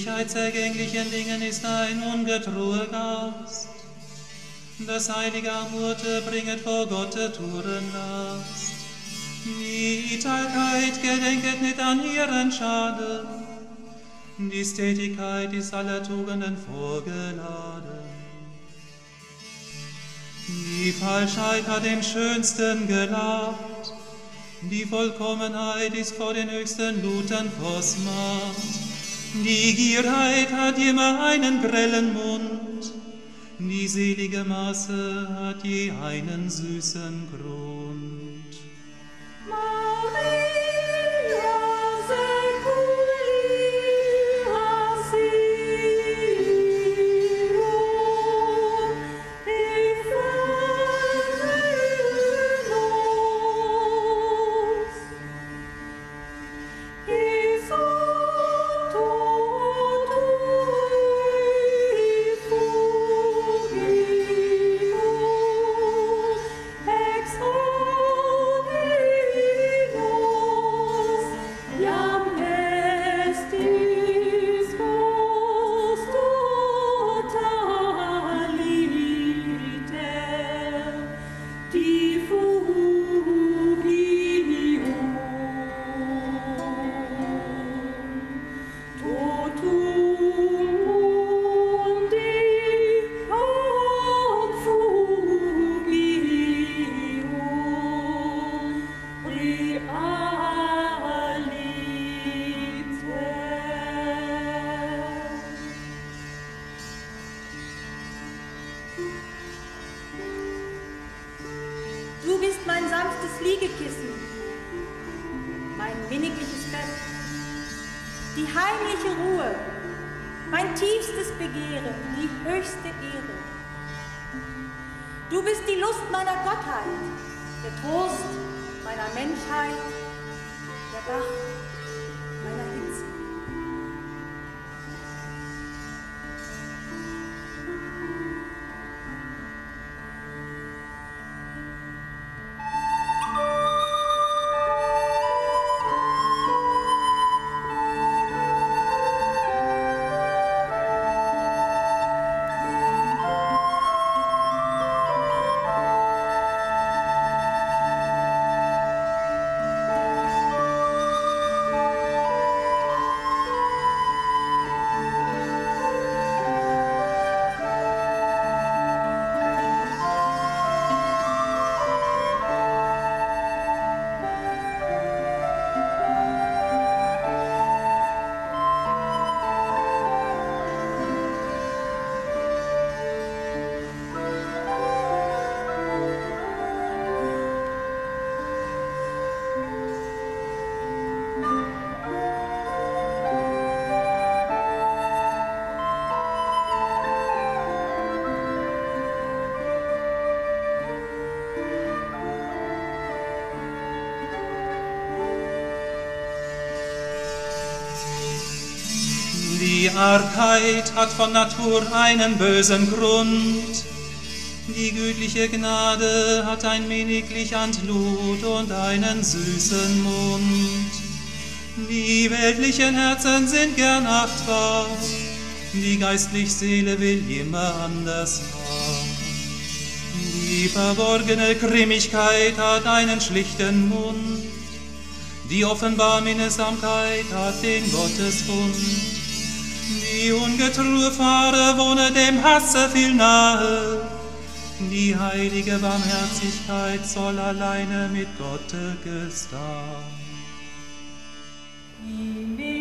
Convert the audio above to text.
ewigkeitsergänglichen Dingen ist ein ungetruer Gast. Das heilige Amurte bringet vor Gott Touren Last. Die Itelkeit gedenket nicht an ihren Schaden. Die Stetigkeit ist aller Tugenden vorgeladen. Die Falschheit hat den Schönsten gelacht. Die Vollkommenheit ist vor den höchsten Luten versmacht. Die Gierheit hat immer einen grellen Mund. Die selige Maße hat je einen süßen Grund. Maria. Du bist mein sanftes Liegekissen, mein minnigliches Bett, die heimliche Ruhe, mein tiefstes Begehren, die höchste Ehre. Du bist die Lust meiner Gottheit, der Trost meiner Menschheit, der Bach meiner Hitze. Die Argheit hat von Natur einen bösen Grund. Die gütliche Gnade hat ein minniglich Antlud und einen süßen Mund. Die weltlichen Herzen sind gern achtbar, die geistliche Seele will immer anders haben. Die verborgene Grimmigkeit hat einen schlichten Mund, die offenbar Minnesamkeit hat den Gottesbund. Die ungetrue Fahre wohne dem Hasse viel nahe, die heilige Barmherzigkeit soll alleine mit Gotte gestehen.